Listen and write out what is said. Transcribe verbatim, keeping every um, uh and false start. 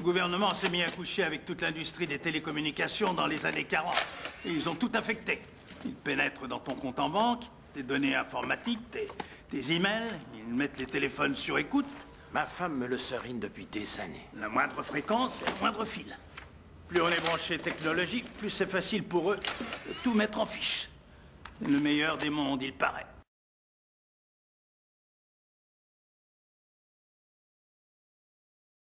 gouvernement s'est mis à coucher avec toute l'industrie des télécommunications dans les années quarante. Et ils ont tout infecté. Ils pénètrent dans ton compte en banque, tes données informatiques, tes, tes emails, ils mettent les téléphones sur écoute. Ma femme me le serine depuis des années. La moindre fréquence et le moindre fil. Plus on est branché technologique, plus c'est facile pour eux de tout mettre en fiche. Le meilleur des mondes, il paraît.